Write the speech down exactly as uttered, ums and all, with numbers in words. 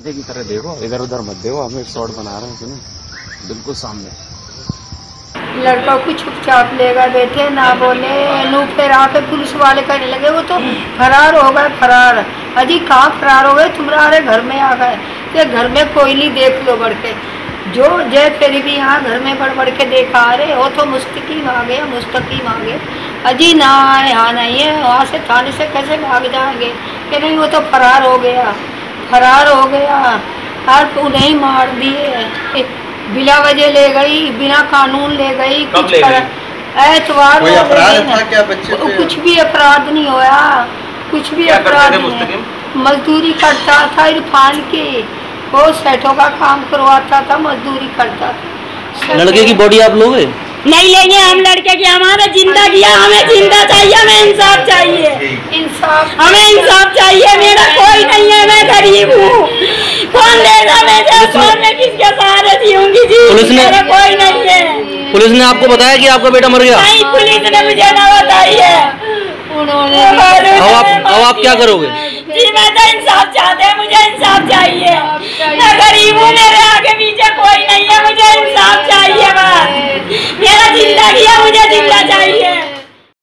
गड्ढे की तरह देखो, इधर उधर मत देखो, हम एक शॉट बना रहे हैं, सुनो बिल्कुल सामने। लड़का को चुपचाप ले गए, बैठे ना बोले, नू फिर आके पुलिस वाले कहने लगे वो तो फरार हो गए। फरार अजी कहाँ फरार हो गए, तुम्हारे घर में आ गए, ये घर में कोई नहीं, देख लो बढ़ के जो जय फिर भी यहाँ घर में बढ़ बढ़ के देखा रहे हो तो मुस्तकीम आ गया, मुस्तकीम आ गए। अजी ना यहाँ नहीं है, वहाँ से थाने से कैसे भाग जाएंगे कि नहीं, वो तो फरार हो गया, फरार हो गया। और उन्हें मार दिए, बिना वजह ले गई, बिना कानून ले गई, कुछ कर एतवार कोई अपराध था क्या बच्चे पे? कुछ भी अपराध नहीं होया, कुछ भी अपराध नहीं। मजदूरी करता था इरफान की, वो सेठों का काम करवाता था, मजदूरी करता था। लड़के की बॉडी आप लोगे? नहीं लेंगे हम लड़के की, हमारा जिंदा किया, हमें जिंदा चाहिए, हमें इंसाफ चाहिए, इंसाफ हमें इंसाफ चाहिए। मेरा कोई नहीं है, मैं गरीब हूँ, कौन देगा मुझे, कौन मैं किसके सहारे जीऊंगी जी, पुलिस ने मेरा कोई नहीं है। पुलिस ने आपको बताया कि आपका बेटा मर गया? नहीं, पुलिस ने मुझे ना बताई है उन्होंने। अब आप अब आप क्या करोगे? जी मैं तो इंसाफ चाहते हैं, मुझे इंसाफ चाहिए।